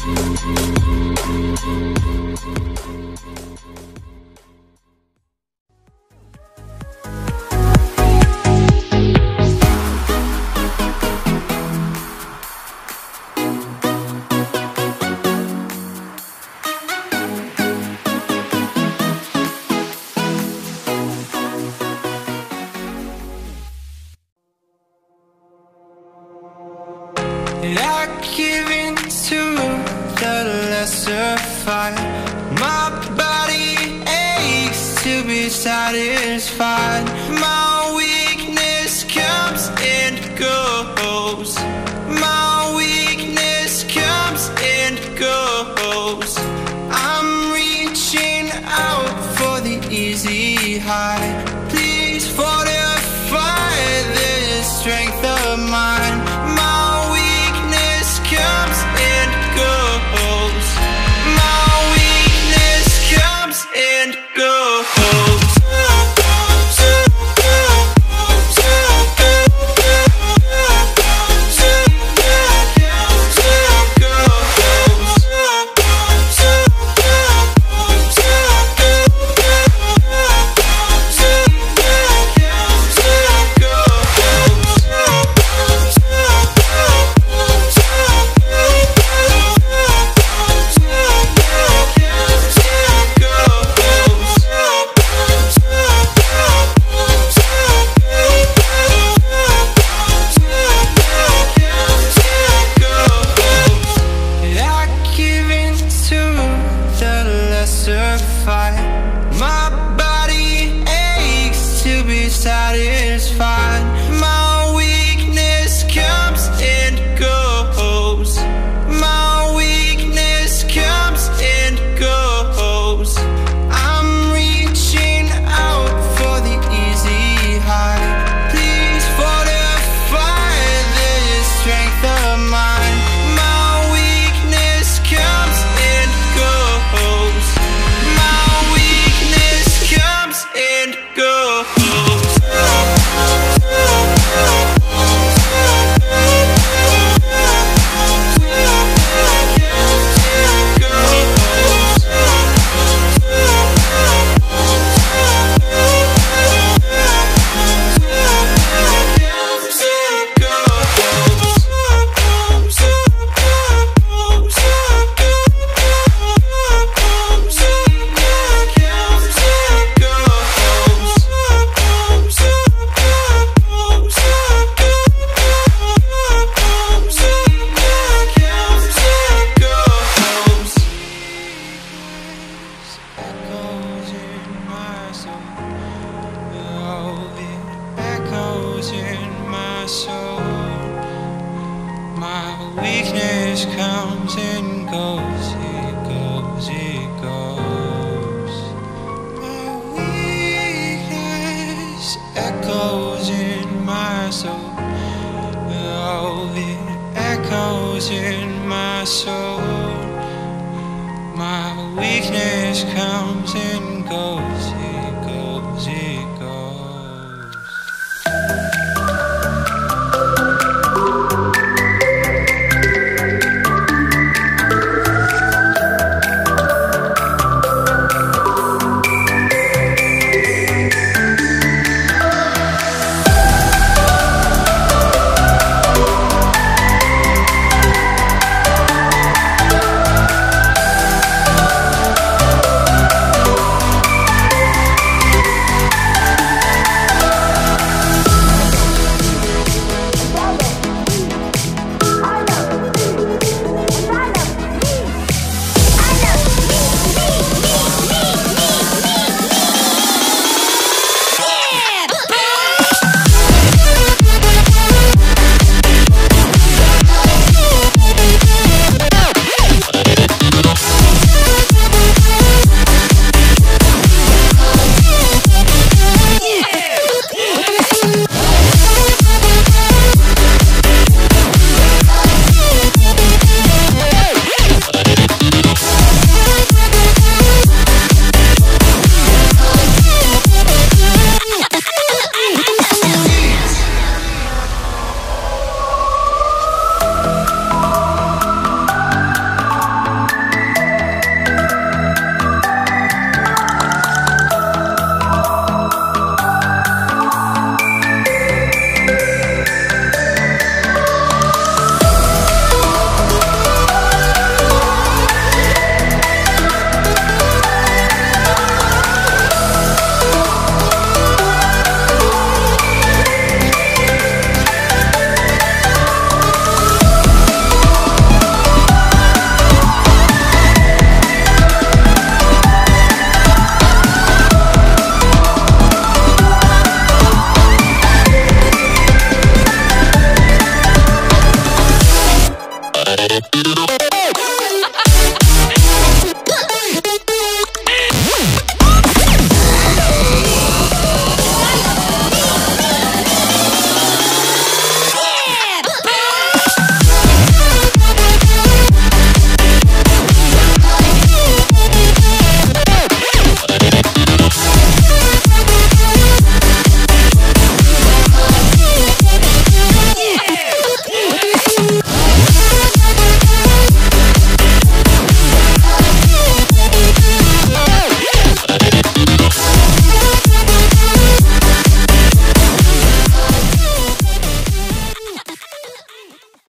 I give in to the lesser fight. My body aches to be satisfied. My weakness comes and goes. My weakness comes and goes. I'm reaching out for the easy high. Please fortify this strength of mine. Comes and goes. My weakness comes and goes. My body aches to be satisfied. My weakness comes and goes. My weakness comes and goes. I'm reaching out for the easy high. Please fortify this strength of mine. My weakness comes and goes. And go. Weakness comes and goes, it goes, it goes. My weakness echoes in my soul. Oh, it echoes in my soul. My weakness comes and goes, it goes, it goes.